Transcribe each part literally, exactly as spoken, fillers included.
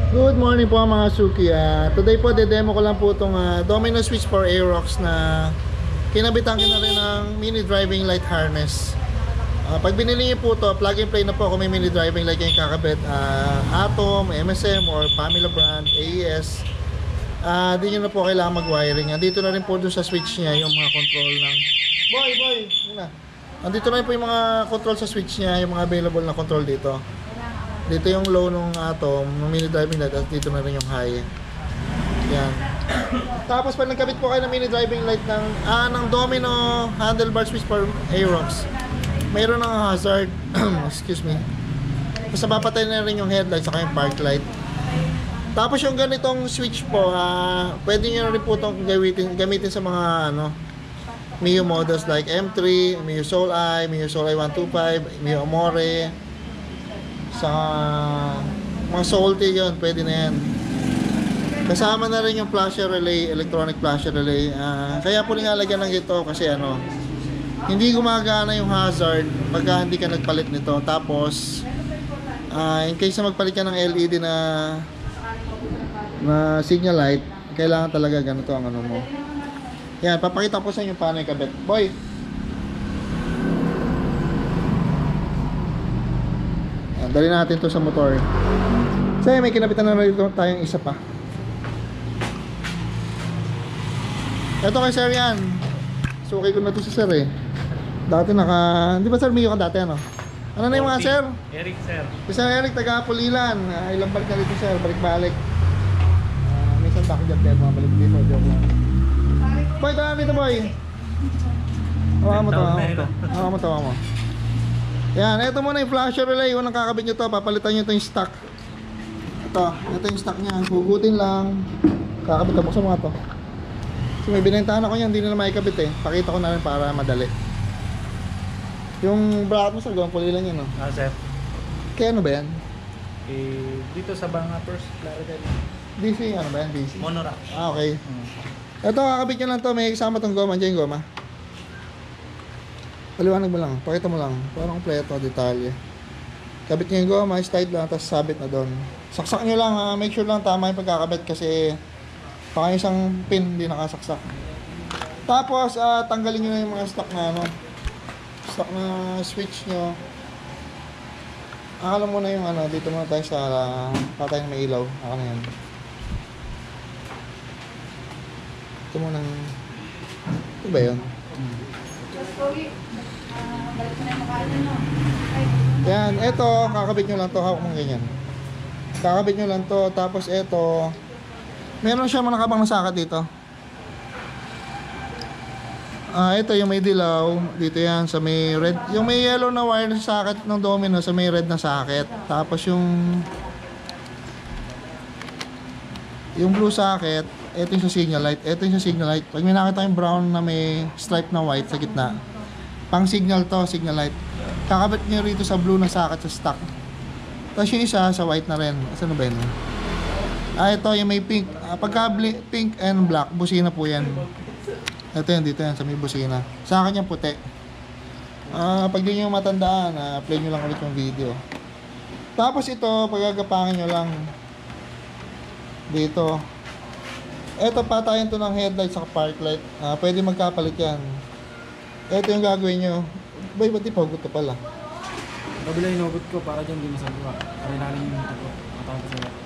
Good morning po mga Suki. Uh, today po, de-demo ko lang po itong uh, Domino switch for Aerox na kinabitan ko na rin ng mini driving light harness. Uh, pag binili niyo po ito, plug and play na po kung may mini driving light yung kakabit. Uh, Atom, M S M, or Pamela brand, A E S. Uh, di nyo na po kailangan mag-wiring. Andito na rin po doon sa switch niya yung mga control ng... Boy, boy! Yun na. Andito na rin po yung mga control sa switch niya, yung mga available na control dito. Dito yung low ng Atom, ng mini driving light, at dito na rin yung high. Yan. Tapos pag nagkabit po kayo ng mini driving light ng, ah, ng Domino handlebar switch for Aerox, mayroon ng hazard. Excuse me. Basta papatay na rin yung headlight saka yung park light. Tapos yung ganitong switch po, ah, pwede nyo na rin po itong gamitin, gamitin sa mga ano, Mio models like M three, Mio Soul Eye, Mio Soul Eye one twenty-five, Mio Amore, sa mga salty yun, pwede na yan. Kasama na rin yung flasher relay, electronic flasher relay. Uh, kaya po nilalagyan lang ito kasi ano, hindi gumagana yung hazard pagka hindi ka nagpalit nito. Tapos uh, in case na magpalit ka ng L E D na na signal light, kailangan talaga ganito ang ano mo. Yan, papakita ko sa inyo paano yung kabit. Boy! Dali natin to sa motor. So may kinabitan na rin tayong isa pa. Ito kay sir yan. Suki ko na to sa sir eh. Dati naka... Di ba sir, Mio ka dati ano? Ano na yung mga sir? Eric sir. Si Sir Eric, taga Pulilan. uh, Ilang balik na dito sir, balik-balik. uh, Minsan tako dyan din, mga balik dito. Joke lang. Boy, tawa dito boy. Hawa mo to, hawa mo to. Hawa mo to, hawa mo. Yan, ito muna yung flasher relay. Unang kakabit nyo to, papalitan nyo ito yung stock. Ito, ito yung stock nya. Hugutin lang. Kakabit na, buksan mo nga to. So may binentahan ako yan, hindi nila maikabit eh. Pakita ko na rin para madali. Yung bracket mo sir, gawang puli lang yun no? Ah sir. Kaya ano ba yan? Eh, dito sa Banga first, Claridel. D C, ano ba yan? D C? Monorack. Ah, okay. Hmm. Ito, kakabit nyo lang to. May kasama tong goma. Andiyan yung goma. Paliwanag mo lang, pakita mo lang. Parang kompleto, detalye. Kabit nyo yung goma, is tight lang, tapos sabit na doon. Saksak nyo lang ha, make sure lang tama yung pagkakabit kasi baka isang pin hindi nakasaksak. Tapos, uh, tanggalin nyo na yung mga stock na ano, stock na switch nyo. Akala mo na yung ano, dito muna tayo sa uh, patay na may ilaw. Akala yan. Ito muna. Ito ba yun? Hmm. Yan, eto, kakabit nyo lang to, hawak mong ganyan. Kakabit nyo lang to, tapos eto, meron siya mga nakabang na sakat dito. Ah, ito yung may dilaw, dito yan, sa may red, yung may yellow na wire sa socket ng Domino, sa may red na socket. Tapos yung, yung blue socket, ito yung sa signal light, ito yung sa signal light. Pag may nakita yung brown na may stripe na white sa gitna, pang signal to, signal light. Kakabit nyo rito sa blue na socket sa stock. Tapos yung isa sa white na rin. Saan ba yun? Ah, ito yung may pink. Ah, pagka pink and black, busina po yan. Ito yan, dito yan, sa may busina. Sa akin yung puti. Ah, pag di nyo matandaan, ah, play nyo lang ulit yung video. Tapos ito, pagagapangin nyo lang dito. Ito, patayin to ng headlight sa park light. Ah, pwede magkapalit yan. Ito yung gagawin nyo. Boy, ba't di pa hugot ka pala? Kabila yung hugot ko para dyan di masagawa. Para namin yung tako. Matawag ko sila.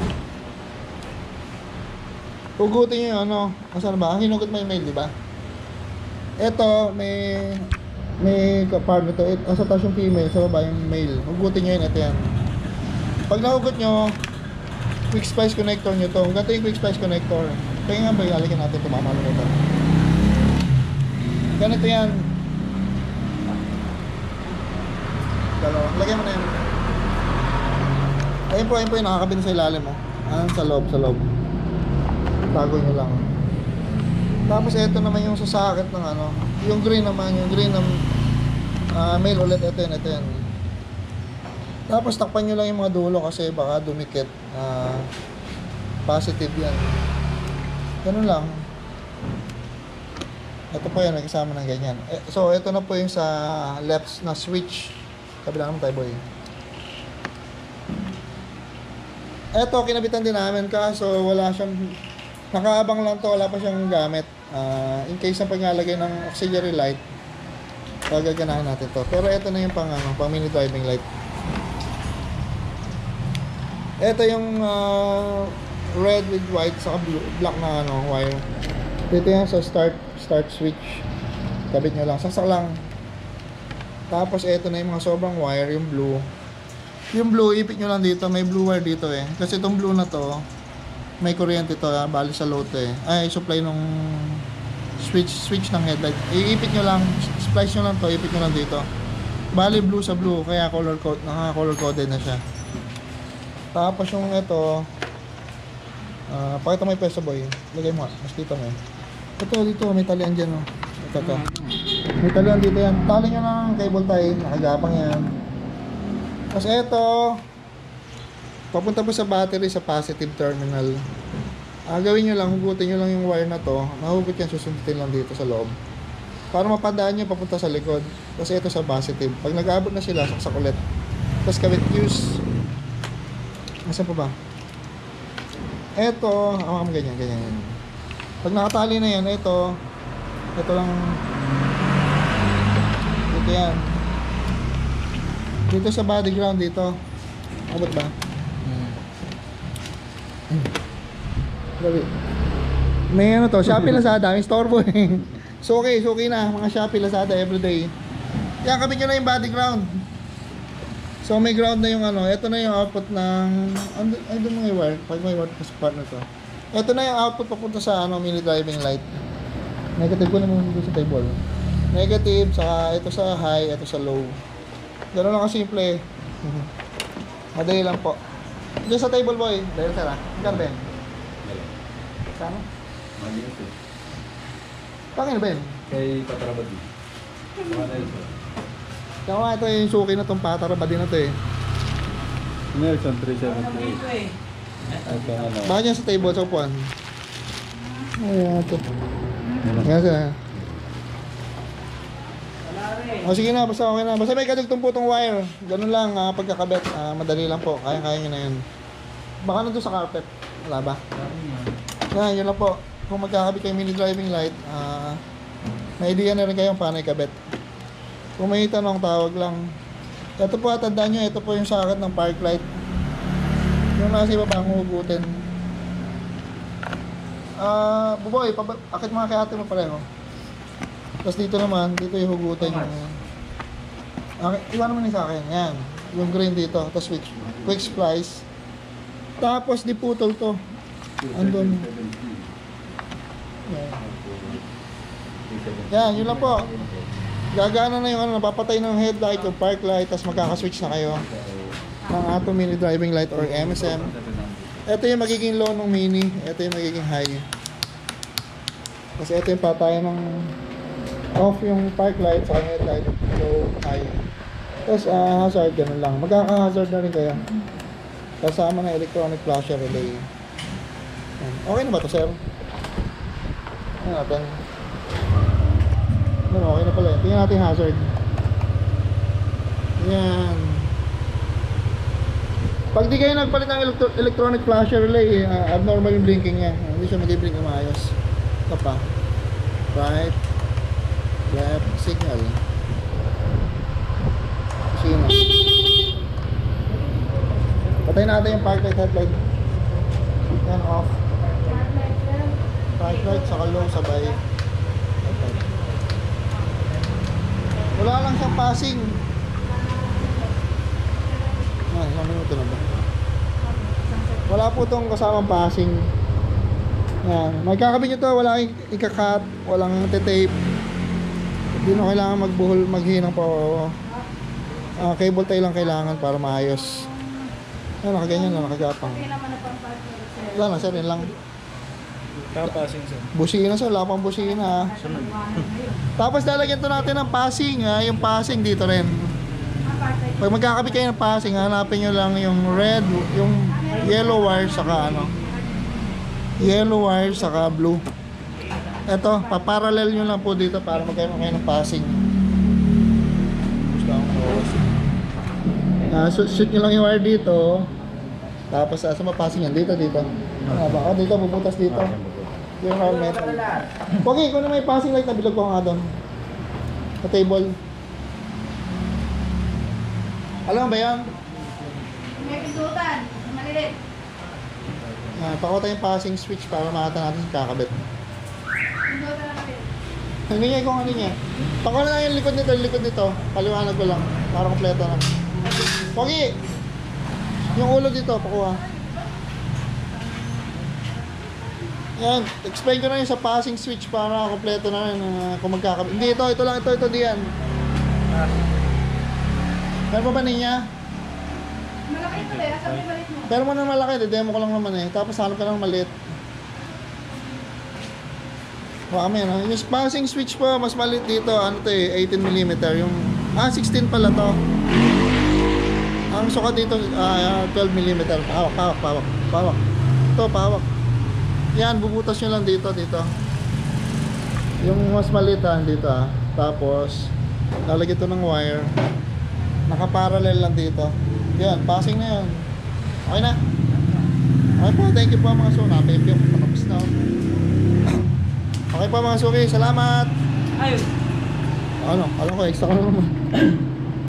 Hugutin nyo yung ano. Masaan ba? Ang hinugot mo yung mail, di ba? Ito, may may part nito. Sa taas yung female, sa baba yung male. Hugutin nyo yun. Ito yan. Pag nahugot nyo, quick splice connector nyo to. Ganito yung quick splice connector. Kaya nga ba, ilalagyan natin ito. Mamalo ito. Ganito yan. Dalawa. Lagyan mo na yan. Ayun po, ayun po yung nakakabit sa ilalim mo. Ayan, sa loob, sa loob. Tago nyo lang. Tapos ito naman yung sa socket ng ano. Yung green naman, yung green ng uh, male ulit. Ito yan, ito yan. Tapos takpan nyo lang yung mga dulo kasi baka dumikit. Uh, positive yan. Ganun lang. Ito po yan, nagkasama ng ganyan. Eh, so, ito na po yung sa left na switch. Kabila naman tayo, boy. Eto, kinabitan din namin kaso wala siyang, nakaabang lang to, wala pa siyang gamit. Ah, in case na paglalagay ng auxiliary light, pagaganahin natin to. Pero ito na yung pang, ano, pang mini driving light. Ito yung ah, red with white sa blue, black na ano, wire. Dito yan sa start start switch. Kabit nyo lang, saksak lang. Tapos ito na yung mga sobrang wire, yung blue. Yung blue, ipit nyo lang dito, may blue wire dito eh. Kasi itong blue na to, may kuryente to, ah, bali sa load to eh. Ay, supply nung switch switch ng headlight. Iipit nyo lang, splice nyo lang to, ipit nyo lang dito. Bali blue sa blue, kaya color code, naka-color coded na siya. Tapos yung ito, uh, pakita mo yung peso boy. Lagay mo, mas dito mo. Ito dito, may talian dyan oh. Ito to. May talian dito yan. Tali nyo ng cable tie, nakagapang yan. Tapos ito, papunta po sa battery sa positive terminal. Ah, gawin nyo lang, hugutin nyo lang yung wire na to. Nahugot yan, susundutin lang dito sa loob. Para mapadaan nyo papunta sa likod. Tapos ito sa positive. Pag nag-aabot na sila, saksak ulit. Tapos kabit fuse. Nasaan pa ba? Ito, ah, ganyan, ganyan, ganyan. Pag nakatali na yan, ito, ito lang, ito yan. Dito sa body ground dito. Abot ba? Hmm. Gabi. May ano to, Shopee Lazada, may store po eh. Suki, suki na, mga Shopee Lazada everyday. Yan, kabit nyo na yung body ground. So may ground na yung ano, ito na yung output ng, ay doon mga wire, pag may wire sa part na to. Ito na yung output papunta sa ano, mini driving light. Negative ko naman dito sa table. Negative, saka ito sa high, ito sa low. Ganun lang kasimple. Madali lang po. Diyan sa table boy, dahil sara. Ikan Ben? Saan? Maliit eh. Pangin Ben? Kay Patarabad din. Mga na ito. Kaya ito yung suki na itong patarabad din na ito eh. Nelson three seventy-eight. Ito ano. Baka dyan sa table, sa upuan. Ayan ito. Ayan sila. O sige na, basta okay na. Basta may kadugtong po itong wire. Ganun lang, ah, pagkakabit. Ah, madali lang po. Kaya-kaya nyo na yun. Baka nandun sa carpet. Wala ba? Yan, yun lang po. Kung magkakabit kayo mini driving light, ah, may idea na rin kayong paano ikabit. Kung may tanong, tawag lang. Ito po, tandaan nyo, ito po yung socket ng park light. Yung nasa iba pang hugutin. Ah, uh, buboy, akit mga kay ate mo pareho. Tapos dito naman, dito yung hugutin yung... Okay, iwan naman yung sa akin, yan. Yung green dito, tapos switch. Quick splice. Tapos diputol to. Andun. Yan. Yan, yun lang po. Gagana na yung ano, napapatay ng headlight, yung park light, tapos magkaka-switch na kayo ng auto mini driving light or M S M. Ito yung magiging low ng mini, ito yung magiging high. Kasi ito yung patayan ng off yung park light sa headlight, low, high. Tapos uh, hazard, ganun lang. Magkaka-hazard na rin kayo. Kasama ng electronic flasher relay. Okay na ba ito, sir? Ano natin? Ano, okay na pala. Tingnan natin yung hazard. Yan. Pag di kayo nagpalit ng electro electronic flasher relay, uh, abnormal yung blinking niya. Hindi siya mag-blink na maayos. Ito pa. Right. Left. Signal. Sino? Patayin natin yung park light, headlight. Yan, off. Park light, saka low, sabay. Headlight. Wala lang siyang passing. Ay, ilang minuto na ba? Wala po itong kasamang passing. Yan. Magkakabit nyo ito, wala ikakat, walang titape. Hindi na kailangan magbuhol, maghinang pa. Uh, cable tie lang kailangan para maayos. Yan, nakaganyan lang, nakagapang. Wala lang, sir, yun lang. Kapasing sir. Busina, sir, wala pang busina. Tapos lalagyan to natin ng passing, ha? Yung passing dito rin. Pag magkakabit kayo ng passing, hanapin nyo lang yung red, yung yellow wire saka ano, yellow wire saka blue. Eto, paparallel nyo lang po dito para magkaroon kayo ng passing. Uh, shoot nyo lang yung wire dito. Tapos sa uh, passing yan. Dito, dito. Ah, baka dito, bubutas dito. Yung helmet. Pogi, kung na may passing light, nabilog ko nga doon. Sa table. Alam mo ba yan? May pindutan. Malilit. Ah, pakuha yung passing switch para makita natin sa kakabit. Pindutan na malilit. Hindi niya kung ano niya. Pakuha na lang yung likod nito, yung likod nito. Paliwanag ko lang. Para kompleto na. Pogi! Yung ulo dito, pakuha. Yan, explain ko na yun sa passing switch para kompleto na rin uh, kung magkakabit. Hindi, ito, ito lang, ito, ito, diyan. Meron pa ba niya? Malaki ito eh. Asa may maliit mo? Pero mo na malaki, demo ko lang naman eh. Tapos hanap ka ng maliit. Baka may ano. Yung passing switch po, mas maliit dito. Ano to eh, eighteen millimeter. Yung, ah, sixteen pala to. Ang sukat dito, ah, twelve millimeter. Pawak, pawak, pawak. Pawak. Ito, pawak. Yan, bubutas nyo lang dito, dito. Yung mas maliit ah, dito ah. Tapos, lalagyan ito ng wire. Nakaparallel lang dito. Yan, passing na yan. Okay na. Okay po, thank you po mga suki. Napip yung nakapis na. Okay po mga suki, salamat. Ayun. Ano, alam ko, extra ko naman.